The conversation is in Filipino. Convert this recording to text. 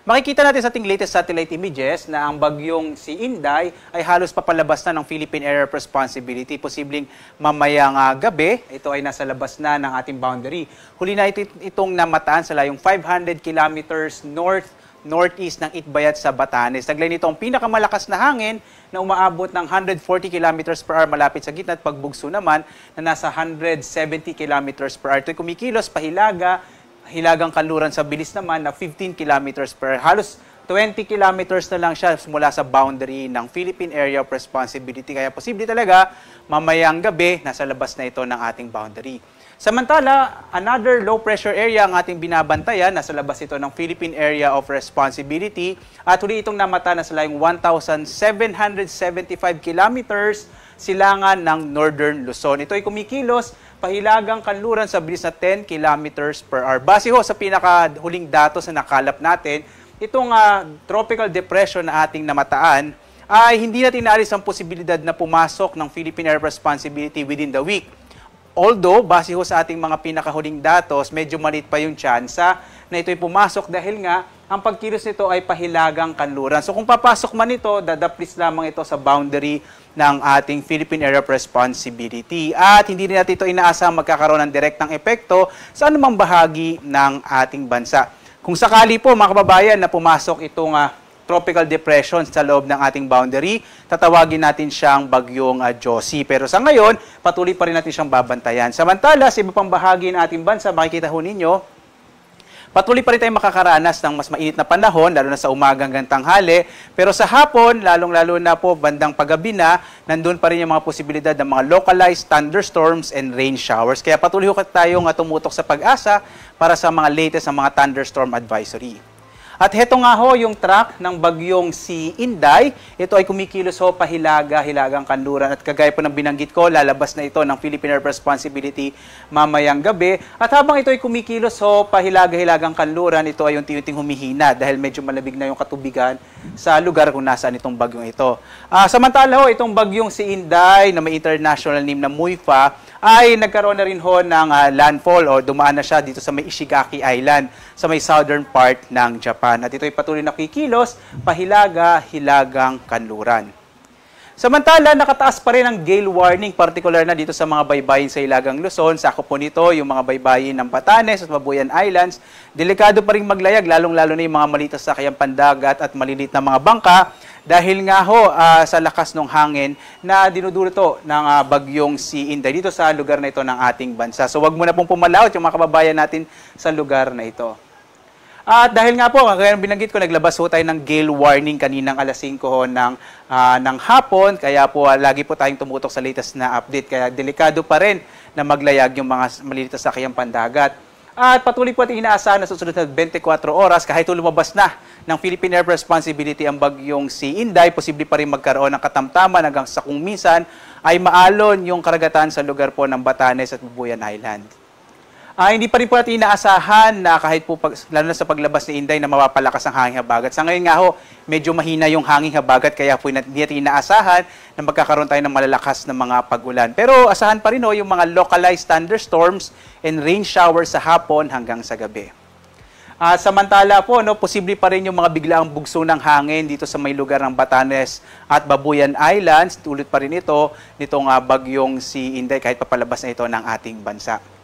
Makikita natin sa ating latest satellite images na ang bagyong si Inday ay halos papalabas na ng Philippine Area of Responsibility. Posibleng mamayang gabi, ito ay nasa labas na ng ating boundary. Huli na itong namataan sa layong 500 kilometers northeast ng Itbayat sa Batanes. Taglay nito ang pinakamalakas na hangin na umaabot ng 140 kilometers per hour malapit sa gitna at pagbugso naman na nasa 170 kilometers per hour. Ito'y kumikilos hilagang kanluran sa bilis naman na 15 kilometers per hour. Halos 20 kilometers na lang siya mula sa boundary ng Philippine Area of Responsibility. Kaya posible talaga mamayang gabi nasa labas na ito ng ating boundary. Samantala, another low pressure area ang ating binabantayan. Nasa labas ito ng Philippine Area of Responsibility. At huli itong namata na sa layong 1,775 kilometers silangan ng Northern Luzon. Ito ay kumikilos pahilagang kanluran sa bilis na 10 kilometers per hour. Base ho sa pinakahuling datos na nakalap natin, itong tropical depression na ating namataan ay hindi natin naalis ang posibilidad na pumasok ng Philippine Area of Responsibility within the week. Although, base ho sa ating mga pinakahuling datos, medyo maliit pa yung tsansa na ito'y pumasok dahil nga ang pagkilos nito ay pahilagang kanluran. So kung papasok man ito, dadaplis lamang ito sa boundary ng ating Philippine Area of Responsibility. At hindi rin natin ito inaasahang magkakaroon ng direktang epekto sa anumang bahagi ng ating bansa. Kung sakali po mga kababayan na pumasok itong tropical depression sa loob ng ating boundary, tatawagin natin siyang bagyong Josie. Pero sa ngayon, patuloy pa rin natin siyang babantayan. Samantala, sa iba pang bahagi ng ating bansa, makikita ho ninyo, patuloy pa rin tayong makakaranas ng mas mainit na panahon, lalo na sa umaga hanggang tanghali. Pero sa hapon, lalong-lalo na po bandang paggabi na, nandun pa rin yung mga posibilidad ng mga localized thunderstorms and rain showers. Kaya patuloy tayong tumutok sa pag-asa para sa mga latest na mga thunderstorm advisory. At heto nga ho yung track ng bagyong si Inday. Ito ay kumikilos ho hilagang kanluran. At kagaya po ng binanggit ko, lalabas na ito ng Philippine Area of Responsibility mamayang gabi. At habang ito ay kumikilos ho hilagang kanluran, ito ay unti-unting humihina dahil medyo malabig na yung katubigan sa lugar kung nasaan itong bagyong ito. Samantala ho, itong bagyong si Inday na may international name na Muifa ay nagkaroon na rin ho ng landfall o dumaan na siya dito sa may Ishigaki Island sa may southern part ng Japan. At ito ay patuloy na kikilos, hilagang kanluran. Samantala, nakataas pa rin ang gale warning, particular na dito sa mga baybayin sa Hilagang Luzon. Sakop po nito yung mga baybayin ng Batanes at Mabuyan Islands. Delikado pa rin maglayag, lalong-lalo na yung mga malitas sa kayang pandagat at malilit na mga bangka. Dahil nga ho sa lakas ng hangin na dinudulot ng bagyong si Inday dito sa lugar na ito ng ating bansa. So wag mo na pong pumalawat yung mga kababayan natin sa lugar na ito. At dahil nga po, kagaya ng binanggit ko, naglabas ho tayo ng gale warning kaninang alas 5 ho ng hapon. Kaya po lagi po tayong tumutok sa latest na update. Kaya delikado pa rin na maglayag yung mga maliliit sa sakayang pandagat. At patuloy po ating inaasahan na susunod na 24 oras kahit lumabas na ng Philippine Area of Responsibility ang bagyong si Inday, posible pa rin magkaroon ng katamtaman hanggang sa kung minsan ay maalon yung karagatan sa lugar po ng Batanes at Mabuyan Island. Hindi pa rin po natin inaasahan na kahit po lalo na sa paglabas ni Inday na mapapalakas ang hanging habagat. Sa ngayon nga ho, medyo mahina yung hanging habagat kaya po hindi natin inaasahan na magkakaroon tayo ng malalakas na mga pag-ulan. Pero asahan pa rin ho yung mga localized thunderstorms and rain showers sa hapon hanggang sa gabi. Samantala po, posible pa rin yung mga biglaang bugso ng hangin dito sa may lugar ng Batanes at Babuyan Islands. Tulad pa rin ito nitong bagyong si Inday kahit papalabas na ito ng ating bansa.